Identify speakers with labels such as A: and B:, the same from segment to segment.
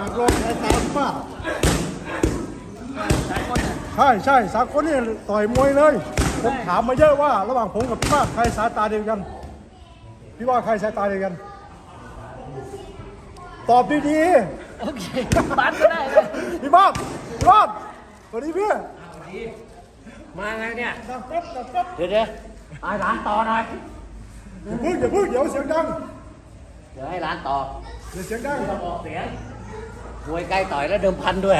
A: ากลองสายตามากใช่สากลนี่ต่อยมวยเลยผมถามมาเยอะว่าระหว่างผมกับพี่มากใครสายตาเดียวกันพี่ว่าใครสายตาเดียวกันตอบดีๆโอเคบัตรก็ได้เลยพี่มากสวัสดีพี่
B: มาไงเนี่ยเดี๋ยวให้ร้านต่อหน่อย
A: อย่าพึ่งเดี๋ยวเสียงดัง
B: เดี๋ยวให้ร้านต่อ
A: เดี๋ยวเสียงดัง
B: ออกเสียงมวยใกล้ต่อยแล้วเดิมพันด้วย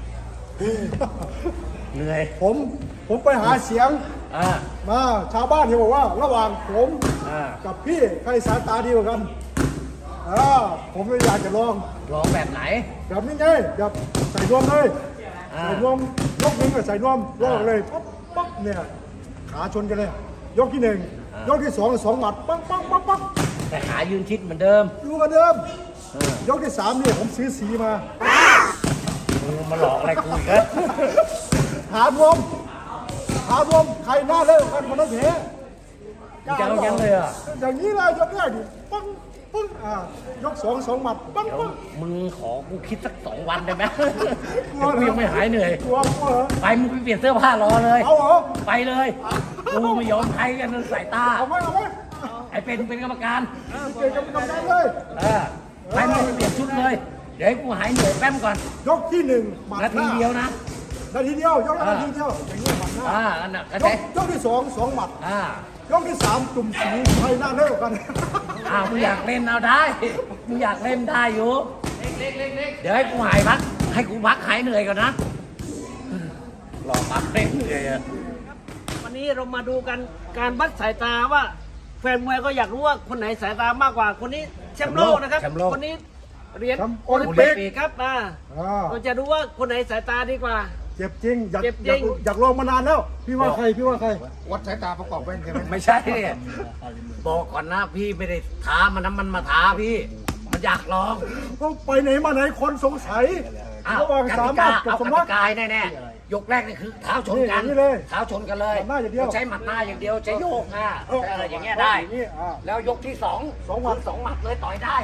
B: เหนื่อย
A: ผมไปหาเสียงมาชาวบ้านที่บอกว่าระหว่างผมกับพี่ใครสายตาดีกว่ากันผมเลยอยากจะลอง
B: แบบไหน
A: แบบนี้ไงแบบใส่นวมเลยใส่นวมยกหนึ่งกับใส่นวมลอกเลยปั๊บเนี่ยขาชนกันเลยยกที่หนึ่งยกที่สองหมัดปั๊บ
B: แต่ขายืนชิดเหมือนเดิม
A: ดูกันเดิมยกที่สามเนี่ยผมซื้อสีมา
B: หลอกอะไรกูอีก
A: หารวมใครหน้าเลิกกันมันต้องแพ้
B: ยังเลย
A: อย่างนี้เลยยกแรกดิปั๊งยกสองหมัดปั๊ง
B: มึงขอกูคิดสัก2 วันได้ไหมกูยังไม่หายเหนื่อยไปมึงไปเปลี่ยนเสื้อผ้ารอเลยไปเลยกูไม่ยอมใครกันสายตา
A: เอาไหม
B: ไอ้เป็นกรรมการ
A: เป็นกรรมการเลย
B: ไปมึงเปลี่ยนชุดเลยเดี๋ยวกูหายเหนื่อยแป๊บก่อน
A: ยกที่1
B: นาทีเดียวนะ
A: นาทีเดียวยกนาทีเดียวอย่างนี้หมัดหน้า
B: อันนั้น
A: ยกที่2หมัดยกที่3จุ่มสีใครหน้าเลิกกัน
B: มึงอยากเล่นเอาได้มึงอยากเล่นได้อยู่เดี๋ยวให้กูหายพักหายเหนื่อยก่อนนะรอพักเล่นเหนื่อย
C: วันนี้เรามาดูกันการวัดสายตาว่าแฟนมวยก็อยากรู้ว่าคนไหนสายตามากกว่าคนนี้แชมป์โลกนะครับคนนี้เหรียญโอลิมปิกครับเราจะดูว่าคนไหนสายตาดีกว่า
A: เจ็บจริงอยากลองมานานแล้วพี่ว่าใคร
D: วัดสายตาประกอบแว่นใช่ไหม
B: ไม่ใช่บอกก่อนนะพี่ไม่ได้ท้ามันมาท้าพี่มันอยากลอง
A: ก็ไปไหนมาไหนคนสงสัย
B: ระหว่าง3 หมัดกับ2 หมัดกายแน่ยกแรกนี่คือเท้าชนกันเลยใช้หมัดหน้าอย่างเดียวใช้โยกอะไรอย่างเงี้ยได้แล้วยกที่2 หมัดเลยต่อยได้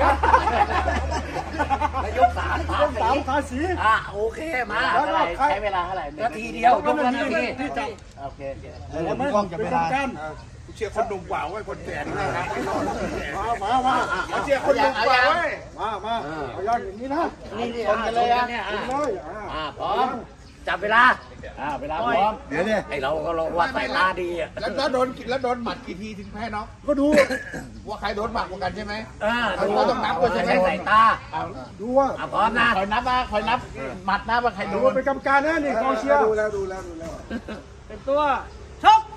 B: แล้วยก3
A: ทาสี
B: โอเคมาใช้เวลาเท่าไหร่นาทีเดียวยกนาทีโอเค
D: แล้วไม่ต้องจะเวลาเชียร์คนหนุ่มกว่าไว้คนแก่นะมาเชียร์คนหนุ่มกว่าไว้
A: มาเอาอย่างนี้นะ
B: นี่ชนกันเลยพร้อมจับเวลาพร้อม
D: เดี๋ยว
B: ไอเราก็ลองว่าสายตาดี
D: แล้วโดนหมัดกี่ทีถึงแพ้น้อง
A: ก็ดู
D: ว่าใครโดนหมัดกว่ากันใช่ไหม
B: เราต้องนับว่าจะใช้สายตา
A: ดูว่า
B: พร้อมนะ
D: คอยนับหมัดนะว่าใครโดน
A: เป็นกรรมการนะนี่กองเชียร์
D: ดูแล้ว
C: เป็นตัวชก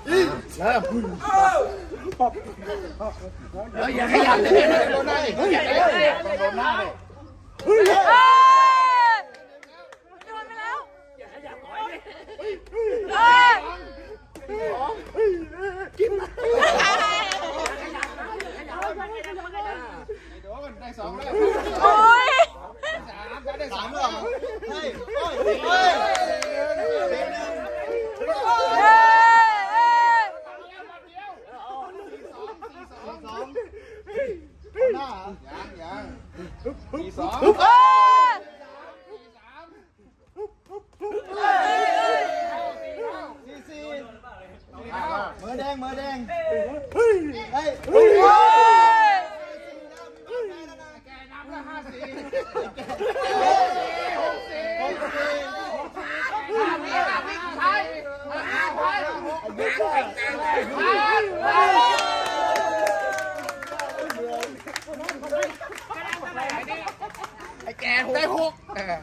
B: อย่าขยับเลย
D: โดนได้โดนได้ได้2แล้ว
E: โอ้ย
D: ได้3แล้ว
A: มือแดง
D: ไอ้แกได้6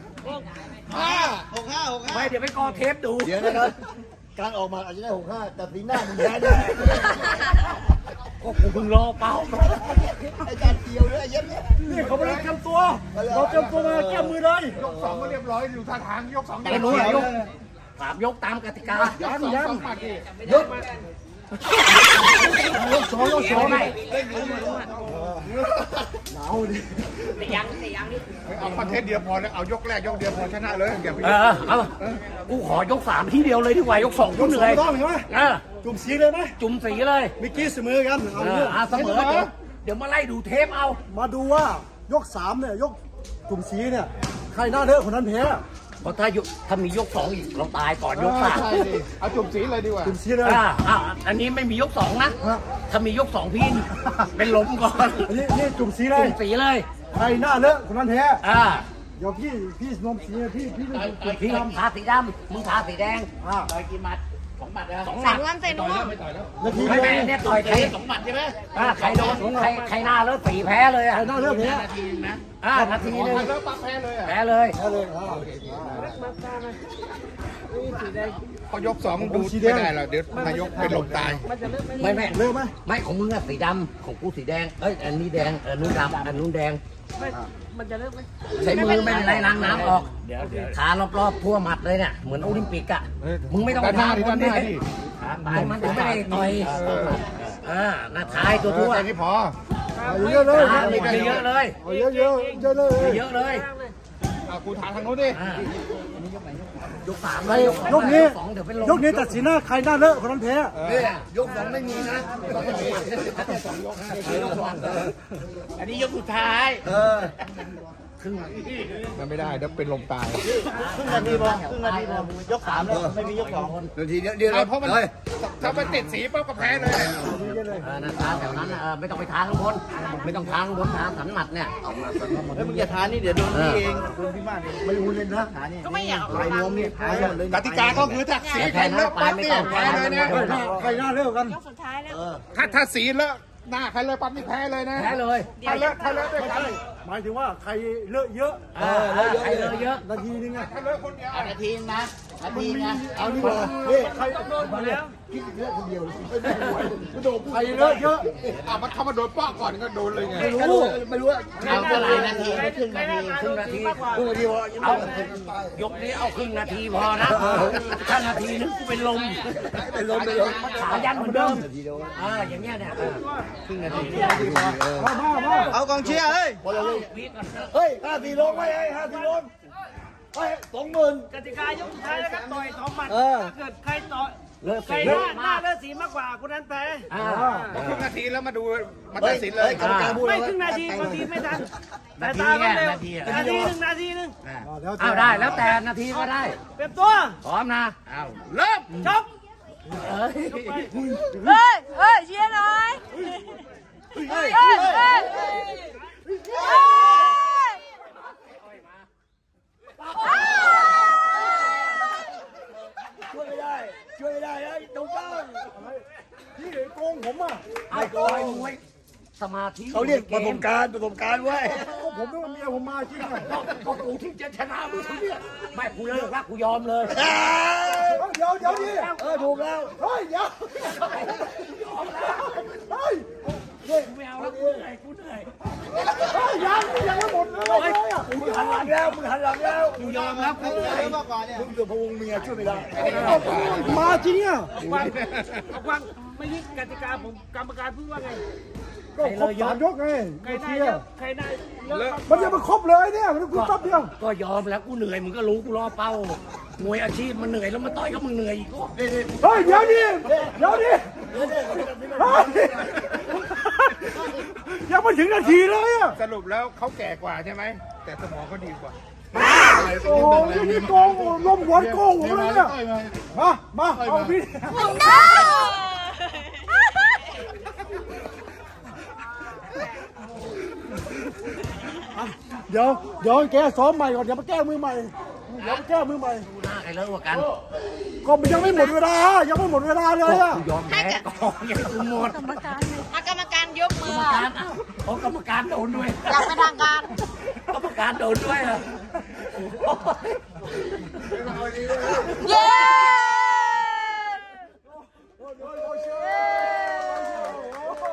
B: ไม่เดี๋ยวไปกอเทปดู
A: เดี๋ยวนะครับการออกมาอาจจะได้65แต่สีหน้ามึงแพ้ได้
B: ก็กูเพิ่งรอเปล่า
A: ไอ้การเกี่ยวด้วยเย็นนี่เขาไม่ได้เตรียมตัวเราเตรียมตัวมาแก้มือเลย
D: ยก2ก็เรียบร้อยอยู่ท่าทางยก2
B: ไม่รู้ยก3ยกตามกติกา
D: ยัง
A: ยก2
B: ไม่
A: หนาวดิ
B: แต่ยังนี่
D: เอาประเทศเดียวพอแล้วเอายกแรกยกเดียวพอชนะเลยอย่าไป
B: เอากูขอยก3ทีเดียวเลยดีกว่ายก2กูเหนื่อย
A: ต้องใช่ไหมจุ่มสีเลยไหม
B: จุ่มสีเลย
A: เมื่อกี้เสมอกัน
B: เสมอเดี๋ยวมาไล่ดูเทปเอา
A: มาดูว่ายก3เนี่ยยกกลุ่มสีเนี่ยใครหน้าเลอะคนนั้นแพ้
B: เพราะถ้ามียก2อีกเราตายก่อนยก3
D: ใช่ดิเอาจุ่มสีเลยดีกว่าก
A: ลุ่มสีเลย
B: อันนี้ไม่มียก2นะถ้ามียก2พี่เป็นล้มก่อน
A: นี่กลุ่มสีเล
B: ก
A: ย
B: ลุ่มสีเลย
A: ใครหน้าเลอะคนนั้นแพ้ เดี๋ยวพี่นมสีพี่
B: พี่ทาสีดำมึงทาสีแดงต่อยกี่หมัด2 หมัดนะ2 หมัด
E: ใส่นวม
A: นาที
B: ไม่
A: เดียว
B: แม่เนี่ยต่อย2 หมัดใช่ไหมใครโดนใครหน้าเลิกสีแพ้เลยอ่ะ
A: ใครหน้าเลอะแพ้
B: นาทีนึง
D: แล้วปั๊บแพ้เลย
B: แพ้เลย
A: แพ้เลย
D: เขายก2ดูไม่ได้หรอกเดี๋ยวนายกเป็นลมตาย
B: ไม่
A: เลอะไหม
B: ไม่ของมึงอะสีดำของกูสีแดงอันนี้แดงอันนู้นดำอันนู้นแดง
C: มันจะเลิกไหม
B: ใช้มือไม่เป็นไรล้างน้ำออกทารอบๆทั่วหมัดเลยเนี่ยเหมือนโอลิมปิกอะมึงไม่ต้อง
D: ด้านหน้าดิด้านหน้าดิ
B: ตายมันถึงไม่ได้ต่อยหน้าท้ายตัวทั่ว
D: แค่นี้พอ
A: เยอะเลย
B: เยอะเลย
A: เยอะเลย
B: เยอะเลย
D: เอากูทานทางโน้นดิ
B: ยก 3
A: ใครยกนี้
B: 2เดี๋ยวเป็นลม
A: ยกนี้ตัดสินหน้าใครหน้าเลอะคนนั้นแพ้
B: ยก 2ไม่มีนะอันนี้ยกสุดท้ายครึ่ง
D: มันไม่ได้เดี๋ยวเป็นลมตาย
B: ครึ่งนาทีพอยก3แล้วไม่มียก2
D: นาทีเดียวเพราะมันถ้ามันติดสีปั๊บก็แพ้เลย
B: นะทาแถวนั้นไม่ต้องไปทางข้างบนไม่ต้องทางบนทางสันหมัดเนี่ย
F: แล้วมึงอย่าทานนี่เดี๋ยวโดนพี่เองโดนพี่มากเอง
A: ไม่รู้เลยนะ
F: ทานนี่
E: ก็ไม่อยาก
F: ลายนวมนี่ทานหมดเลย
D: กติกาก็คือถ้าสีแข็งแล้วปั๊บนี่แพ้เลยนะ
A: ใครหน้าเลอะกัน
E: ยกสุดท้ายแล้ว
D: ถ้าสีแล้วหน้าใครเลยปั๊บนี่แพ้เลยนะ
B: แพ้เลย
D: ถ้าเลอะด้วยกัน
A: หมายถึงว่าใครเลอะเยอะ
B: ใครเลยเยอะ
A: นาทีนึงไง
D: ถ้าเลอะคนเดียว
F: นาทีนะนาทีนะ
A: เอานี่ก่อนนี่ใคร
C: โดนหมดแล้ว
A: ใครเลอะเยอะ
D: มันเข้ามาโดนป้อก่อนก็โดนเลยไง
A: ไม่รู้ว่า
F: เอาเท่าไหร่นาทีไม่ครึ่งนาที
B: ครึ่งนาที
C: มากกว่า
B: เอายกนี้เอาครึ่งนาทีพอนะถ้านาทีนึงกูเป็นลมขายันเหมือนเดิมอย่างเงี้ยเนี่ยครึ่งนาที
A: มา
F: เอากองเชียร์เฮ้ย
A: เฮ้ย5-4ลงไว้5-4ลงเฮ้ย20,000
C: กติกายกสุดท้ายแล้วครับต่อย2 หมัดถ้าเกิดใครต่อย
B: เลิก
C: ใคร
B: สี
C: หน้าเลิกสีมากกว่าคนนั้นแพ้
D: ครึ่งนาทีแล้วมาดูมาตัดสินเลย
C: ไม่ครึ่งนาทีบางทีไม่ทันแต่ตาก็เร็วนาทีนึง
B: ได้แล้วแต่นาทีก็ได้
C: เปรียบตัว
B: พร้อมนะ
D: เริ่ม
C: ชก
E: เฮ้ยเชียร์หน่อยเฮ้ย
A: ช่วยไม่ได้นะตรงกลางพี่โกงผมอ่ะ
B: ไม่โกยมวยสมาธิ
F: เขาเรียกประสบการณ์ไว้
A: ผมต้องเมียผมมาจริงอ่ะ
B: ก็กูที่จะชนะมึงเนี่ยไม่กูเลิกละกูยอมเลย
A: เดี๋ยวดิถูกแล้วเฮ้ยเดี๋ยวเฮ้ย
B: ไม่เอาแล้วกูเหนื่อย
A: ยังไม่หมดเลยอ่ะ
F: มึงหันหลังแล้ว
B: กูยอมแล้วกูเหนื่อย
F: มากกว่าเนี่ยมึงเกือบพวงเมียช่วยไม่ได้
A: มาจริงอ่ะ
C: ฟังไม่ยึดกติกาผมกรรมการพูดว่าไง
A: ก็ครบ3 ยกไง
C: ใครได้เยอะใครได้เยอะ
A: มันจะมาครบเลยเนี่ยมันกูตับเดียว
B: ก็ยอมแล้วกูเหนื่อยมึงก็รู้กูรอเป้ามวยอาชีพมันเหนื่อยแล้วมาต่อยกับมึงเหนื่อยอีก
A: เฮ้ยเดี๋ยวดิยังไม่ถึงนาทีเลยอ่ะ
D: สรุปแล้วเขาแก่กว่าใช่ไหมแต่สมองเขาดีกว่า
A: โอ้โหนี่โกงลมหัวโกงผมเลยเนี่ยมาเอาพี่เดี๋ยวแกซ้อมใหม่ก่อนเดี๋ยวมาแก้มือใหม่
B: กูหน้าใครเลิกกว่ากัน
A: ก็มันยังไม่หมดเวลาเลยอ่ะ
B: กูยอมแพ้ก่อนยังกูหมด
E: กรรมการยกมือก
B: รรมการโดนด้วย
E: อยากเป็นทางการ
B: กรรมการโดนด้วยเหรอ
E: เย้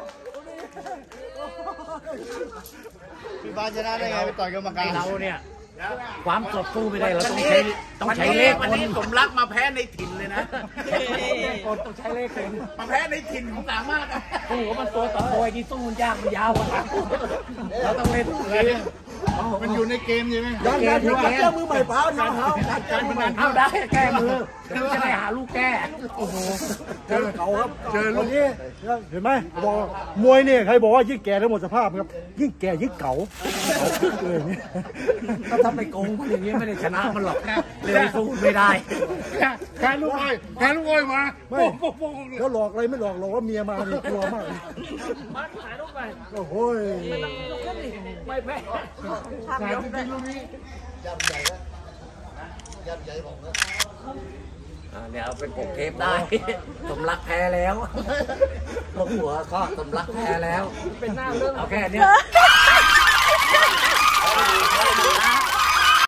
F: พี่บานชนะได้ไงไปต่อยกรรมการ
B: เราเนี่ยความสดสู้ไม่ได้เราต้องใช้เลข
D: วัน
B: คน
D: นี้สมรักมาแพ้ในถิ่นเลยนะ
B: ต้องใช้เลขคน
D: มาแพ้ในถิ่นของสามารถ
B: สู้มันตัวต่อตัวที่สู้มันยากมันยาวเราต้องเล่นเลย
D: มันอยู่ในเกมใช่ไหม
A: การเจ้ามือใหม่เปล่าน้องเขาการพนัน
B: เอาได้แก้มือจะได้หาลูกแก้
A: โอ้โหเจอเขาครับเจอวันนี้เห็นไหมบอกมวยเนี่ยใครบอกว่ายิ่งแก่แล้วหมดสภาพครับยิ่งแก่ยิ่งเก่าเลยนี่
B: ถ้าไปโกงมันอย่างนี้ไม่ได้ชนะมันหรอกเร็วสู้ไม่ได้
D: แพ้ลูกอ้อยมา
A: ไม่แล้วหลอกอะไรไม่หลอกว่าเมียมานี่กลัวมาก
C: มาถ่ายรูปไป
A: โอ้โห
C: ไม่แพ้
B: เนี่ยเอาเป็นปกเทปได้ สมรักแพ้แล้วลงหัวก็สมรักแพ้แล้ว
C: เป็นหน้าเรื่อง
B: เอาแค่เนี้ย
E: เฮ้ย